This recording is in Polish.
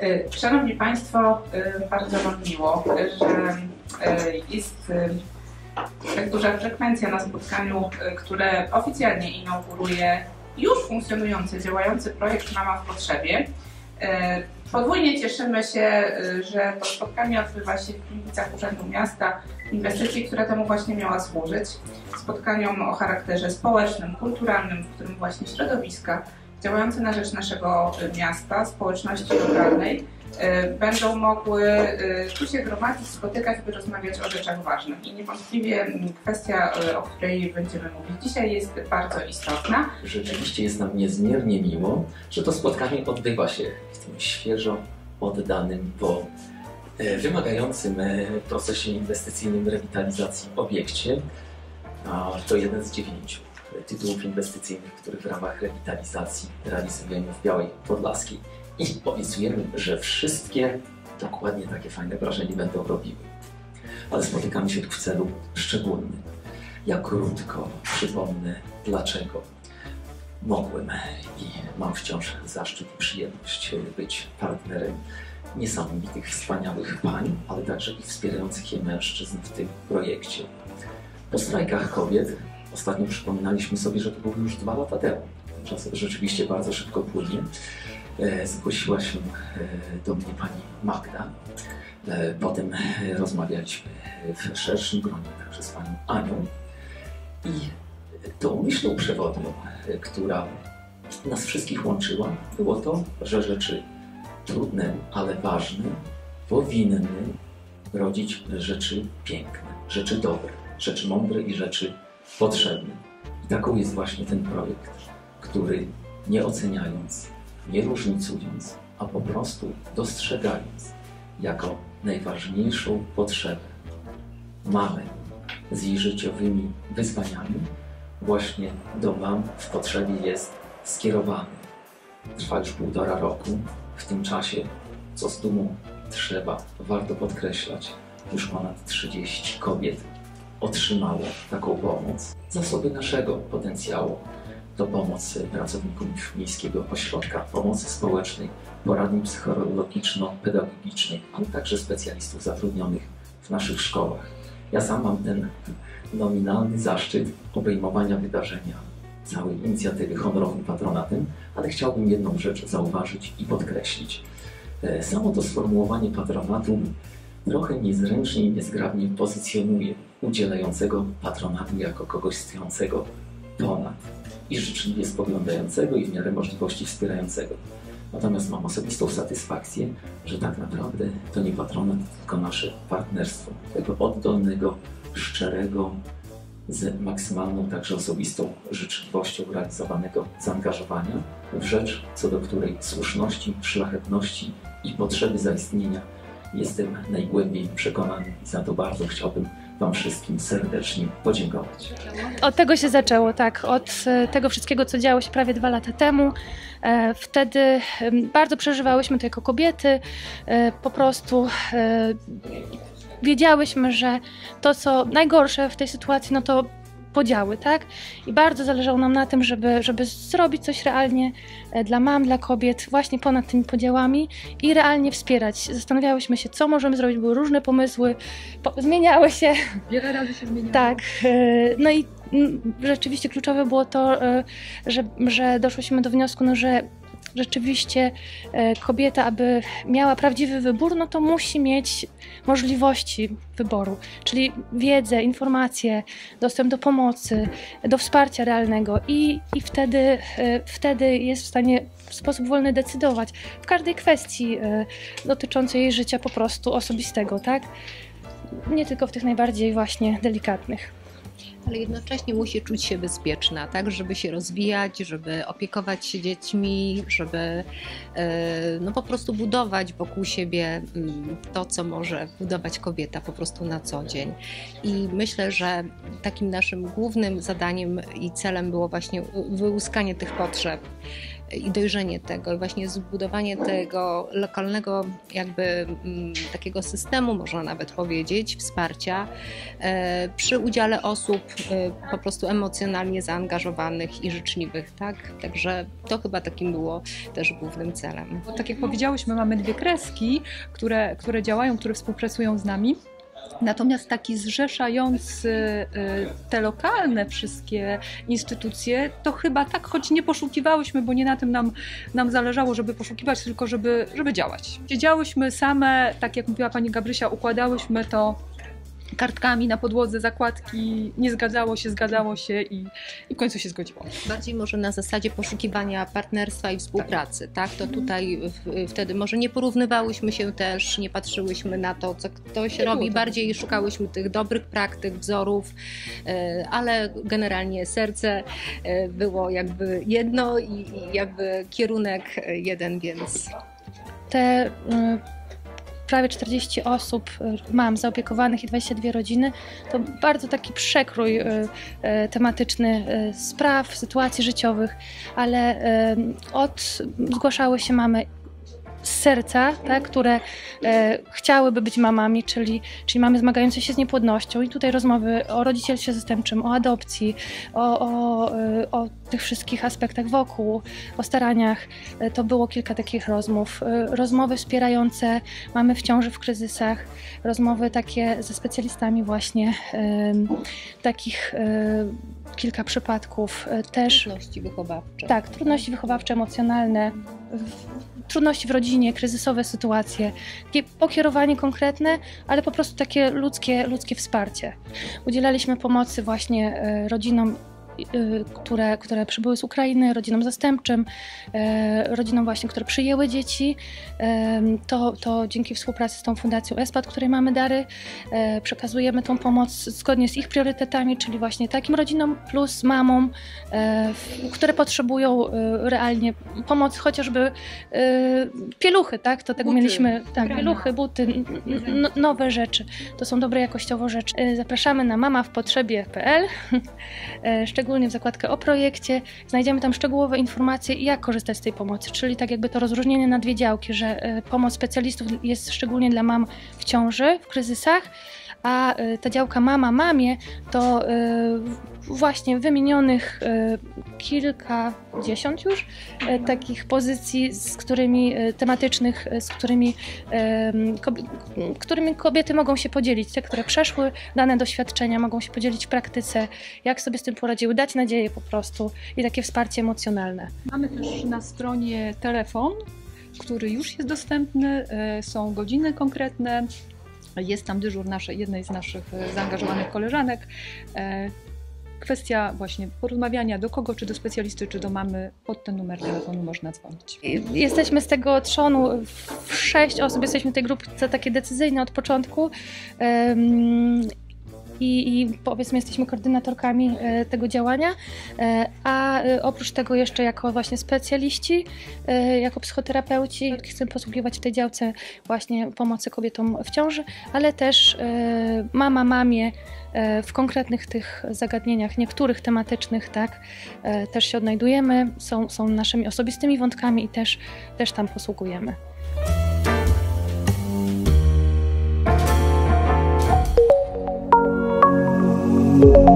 Szanowni Państwo, bardzo nam miło, że jest tak duża frekwencja na spotkaniu, które oficjalnie inauguruje już funkcjonujący, działający projekt Mama w Potrzebie. Podwójnie cieszymy się, że to spotkanie odbywa się w Gliwicach Urzędu Miasta, inwestycji, która temu właśnie miała służyć. Spotkaniom o charakterze społecznym, kulturalnym, w którym właśnie środowiska działające na rzecz naszego miasta, społeczności lokalnej będą mogły tu się gromadzić, spotykać, by rozmawiać o rzeczach ważnych. I niewątpliwie kwestia, o której będziemy mówić dzisiaj, jest bardzo istotna. Rzeczywiście jest nam niezmiernie miło, że to spotkanie odbywa się w tym świeżo oddanym po wymagającym procesie inwestycyjnym rewitalizacji obiekcie. To jeden z 9 tytułów inwestycyjnych, które w ramach rewitalizacji realizujemy w Białej Podlaskiej. I obiecujemy, że wszystkie dokładnie takie fajne wrażenie będą robiły. Ale spotykamy się tu w celu szczególnym. Ja krótko przypomnę, dlaczego mogłem i mam wciąż zaszczyt i przyjemność być partnerem niesamowitych, wspaniałych pań, ale także i wspierających je mężczyzn w tym projekcie. Po strajkach kobiet ostatnio przypominaliśmy sobie, że to było już 2 lata temu. Czas rzeczywiście bardzo szybko płynie. Zgłosiła się do mnie pani Magda. Potem rozmawialiśmy w szerszym gronie także z panią Anią. I tą myślą przewodnią, która nas wszystkich łączyła, było to, że rzeczy trudne, ale ważne powinny rodzić rzeczy piękne, rzeczy dobre, rzeczy mądre i rzeczy potrzebne. I taką jest właśnie ten projekt, który nie oceniając, nie różnicując, a po prostu dostrzegając jako najważniejszą potrzebę mamy z jej życiowymi wyzwaniami, właśnie do mam w potrzebie jest skierowany. Trwa już 1,5 roku. W tym czasie, co z dumą warto podkreślać, już ponad 30 kobiet otrzymało taką pomoc. Zasoby naszego potencjału to pomoc pracowników Miejskiego Ośrodka Pomocy Społecznej, poradni psychologiczno-pedagogicznej, ale także specjalistów zatrudnionych w naszych szkołach. Ja sam mam ten nominalny zaszczyt obejmowania wydarzenia całej inicjatywy honorowym patronatem, ale chciałbym jedną rzecz zauważyć i podkreślić. Samo to sformułowanie patronatu trochę niezręcznie i niezgrabnie pozycjonuje udzielającego patronatu jako kogoś stojącego ponad i życzliwie spoglądającego i w miarę możliwości wspierającego. Natomiast mam osobistą satysfakcję, że tak naprawdę to nie patronat, tylko nasze partnerstwo, tego oddolnego, szczerego, z maksymalną także osobistą życzliwością realizowanego zaangażowania w rzecz, co do której słuszności, szlachetności i potrzeby zaistnienia jestem najgłębiej przekonany i za to bardzo chciałbym Wam wszystkim serdecznie podziękować. Od tego się zaczęło, tak, od tego wszystkiego, co działo się prawie 2 lata temu. Wtedy bardzo przeżywałyśmy to jako kobiety, po prostu wiedziałyśmy, że to, co najgorsze w tej sytuacji, no to podziały, tak? I bardzo zależało nam na tym, żeby zrobić coś realnie dla mam, dla kobiet, właśnie ponad tymi podziałami i realnie wspierać. Zastanawiałyśmy się, co możemy zrobić, były różne pomysły, zmieniały się. Wiele razy się zmieniało. Tak. No i rzeczywiście kluczowe było to, że doszłyśmy do wniosku, no, że rzeczywiście kobieta, aby miała prawdziwy wybór, no to musi mieć możliwości wyboru, czyli wiedzę, informacje, dostęp do pomocy, do wsparcia realnego i wtedy jest w stanie w sposób wolny decydować w każdej kwestii dotyczącej jej życia po prostu osobistego, tak? Nie tylko w tych najbardziej właśnie delikatnych. Ale jednocześnie musi czuć się bezpieczna, tak, żeby się rozwijać, żeby opiekować się dziećmi, żeby no po prostu budować wokół siebie to, co może budować kobieta po prostu na co dzień. I myślę, że takim naszym głównym zadaniem i celem było właśnie wyłuskanie tych potrzeb i dojrzenie tego i właśnie zbudowanie tego lokalnego jakby takiego systemu, można nawet powiedzieć, wsparcia przy udziale osób po prostu emocjonalnie zaangażowanych i życzliwych, tak? Także to chyba takim było też głównym celem. Bo tak jak powiedziałyśmy, mamy 2 kreski, które działają, które współpracują z nami. Natomiast taki zrzeszający te lokalne wszystkie instytucje, to chyba tak, choć nie poszukiwałyśmy, bo nie na tym nam zależało, żeby poszukiwać, tylko żeby działać. Siedziałyśmy same, tak jak mówiła pani Gabrysia, układałyśmy to kartkami na podłodze, zakładki, nie zgadzało się i w końcu się zgodziło. Bardziej może na zasadzie poszukiwania partnerstwa i współpracy, tak? To tutaj wtedy może nie porównywałyśmy się też, nie patrzyłyśmy na to, co ktoś robi, bardziej szukałyśmy tych dobrych praktyk, wzorów, ale generalnie serce było jakby jedno i jakby kierunek jeden, więc... Te prawie 40 osób mam zaopiekowanych i 22 rodziny, to bardzo taki przekrój tematyczny spraw, sytuacji życiowych, ale zgłaszały się mamy z serca, tak, które chciałyby być mamami, czyli mamy zmagające się z niepłodnością i tutaj rozmowy o rodzicielstwie zastępczym, o adopcji, o tych wszystkich aspektach wokół, o staraniach. To było kilka takich rozmów. Rozmowy wspierające mamy w ciąży w kryzysach, rozmowy takie ze specjalistami właśnie, takich kilka przypadków też. Trudności wychowawcze. Tak, trudności wychowawcze, emocjonalne, trudności w rodzinie, kryzysowe sytuacje, takie pokierowanie konkretne, ale po prostu takie ludzkie wsparcie. Udzielaliśmy pomocy właśnie rodzinom, które przybyły z Ukrainy, rodzinom zastępczym, rodzinom właśnie, które przyjęły dzieci. To dzięki współpracy z tą Fundacją ESPAD, której mamy dary, przekazujemy tą pomoc zgodnie z ich priorytetami, czyli właśnie takim rodzinom plus mamom, które potrzebują realnie pomocy, chociażby pieluchy, tak? To tego mieliśmy, tak, pieluchy, buty, nowe rzeczy. To są dobre jakościowo rzeczy. Zapraszamy na mamawpotrzebie.pl, szczególnie w zakładkę o projekcie. Znajdziemy tam szczegółowe informacje, jak korzystać z tej pomocy, czyli tak jakby to rozróżnienie na 2 działki, że pomoc specjalistów jest szczególnie dla mam w ciąży, w kryzysach, a ta działka mama mamie to właśnie wymienionych kilkadziesiąt już takich pozycji, tematycznych, z którymi kobiety mogą się podzielić, te, które przeszły dane doświadczenia, mogą się podzielić w praktyce, jak sobie z tym poradziły, dać nadzieję po prostu i takie wsparcie emocjonalne. Mamy też na stronie telefon, który już jest dostępny, są godziny konkretne, jest tam dyżur jednej z naszych zaangażowanych koleżanek. Kwestia właśnie porozmawiania do kogo, czy do specjalisty, czy do mamy, pod ten numer telefonu można dzwonić. Jesteśmy z tego trzonu 6 osób, jesteśmy w tej grupce takie decyzyjne od początku. I powiedzmy jesteśmy koordynatorkami tego działania, a oprócz tego jeszcze jako właśnie specjaliści, jako psychoterapeuci chcemy posługiwać w tej działce właśnie pomocy kobietom w ciąży, ale też mama mamie w konkretnych tych zagadnieniach, niektórych tematycznych, tak, też się odnajdujemy, są naszymi osobistymi wątkami i też tam posługujemy. Thank you.